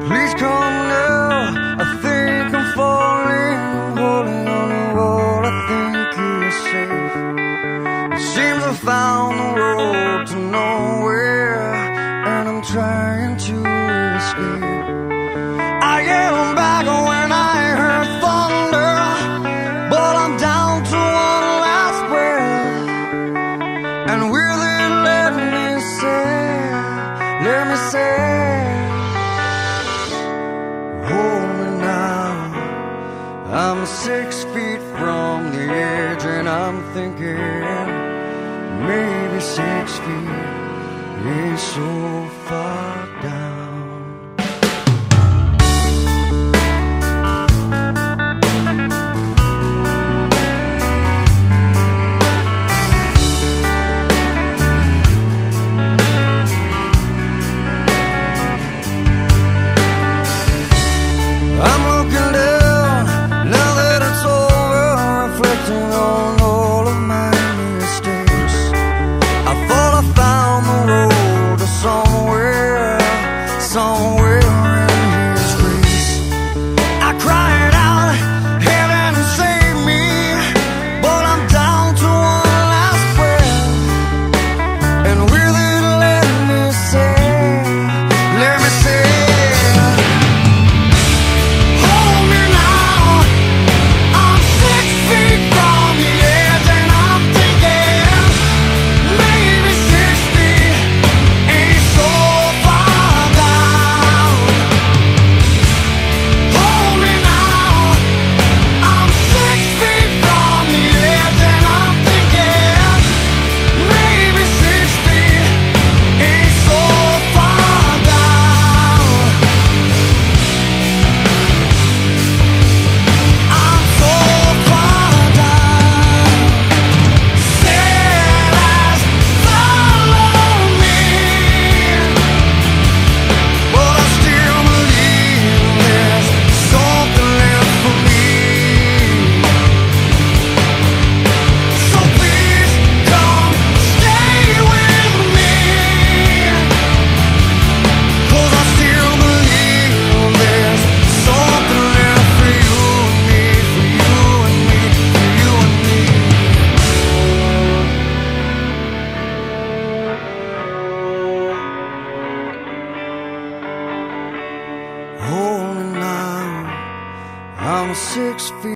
Please come now, I think I'm falling. Holding on the wall, I think you're safe. It seems I found the road to nowhere, and I'm trying to escape. I yelled back when I heard thunder, but I'm down to one last breath. And will it let me say, hold me now. I'm 6 feet from the edge, and I'm thinking maybe 6 feet ain't so far down. I'm looking down, now that it's over, reflecting on all of my mistakes. I thought I found the road to somewhere in His grace. I cried out, heaven save me, but I'm down to one last breath. And will it let me say, hold me now, I'm 6 feet.